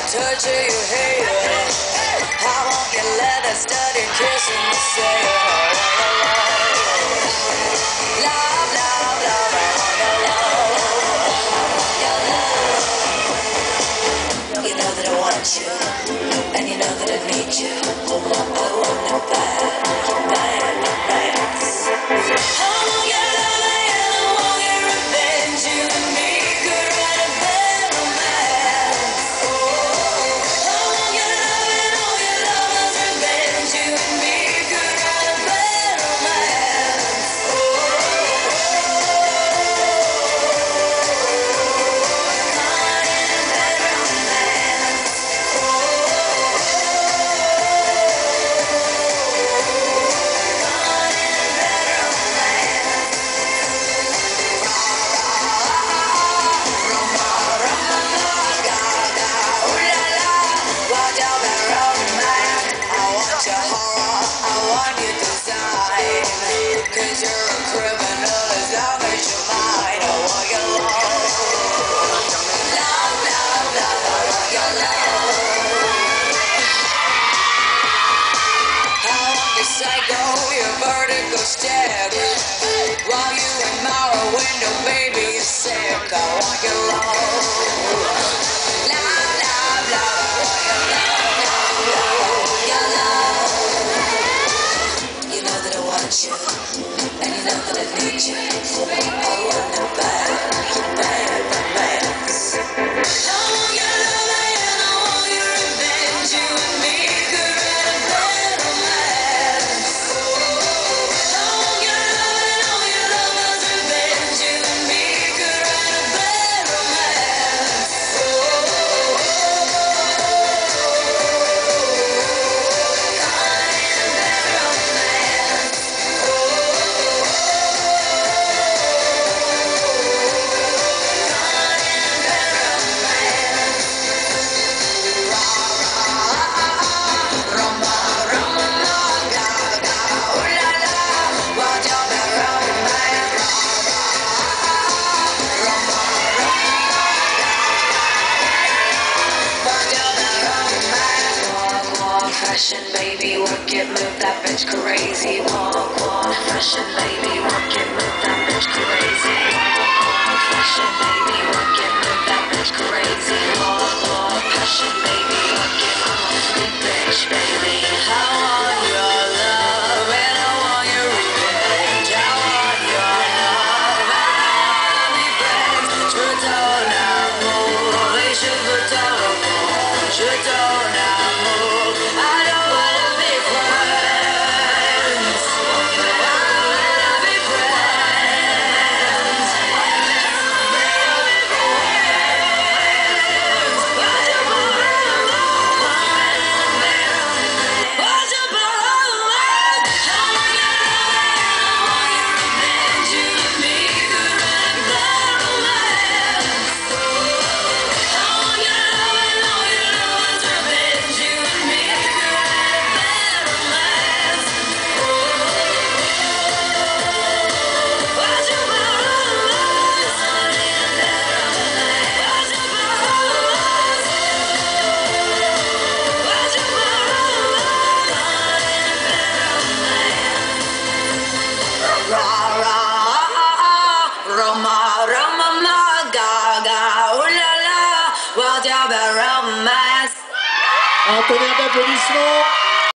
touch of your hair. I want your leather studded kiss in the sail. Love, love, love, I want your love. You know that I want you, and you know that I need you. I want it bad, bad, bad. I want your love and I want your revenge. You and me could write a bad romance. I want your love and all your love's revenge. You and me could write a bad romance. Cause you're a criminal as long as you're mine. I want your love. Love, love, love, I want your love. I want your psycho, your vertigo step. While you admire a window, baby, you're sick. I want your love. Love, love, love, I want your love. Your love. You know that I want you. And you know that I need you. I want it bad, bad romance. I want your love and I want your revenge. You and me could write a bad romance. I want your love and all your love's revenge. You and me could write a bad romance. Fashion, baby, work it, move that bitch crazy. Walk, walk, fashion, baby, work it, move that bitch crazy. Walk, fashion, baby, work it, move that bitch crazy. Walk, walk, fashion, baby, work it, big bitch, baby. I want your love and I want your revenge. I want your love and I wanna be friends. Je t'en amour et je veux ton amour. Je t'en amour. I don't wanna be friends. I wanna be friends. What's your problem? I want your love and I want your revenge. You and me could write a bad romance. I want your love and all your love's revenge. You and me could write a bad romance. What's your problem? What's your problem? What's your problem? Ra ra Roma Roma ma ga ga ooh la la, what's your romance? Un tonnerre d'applaudissements.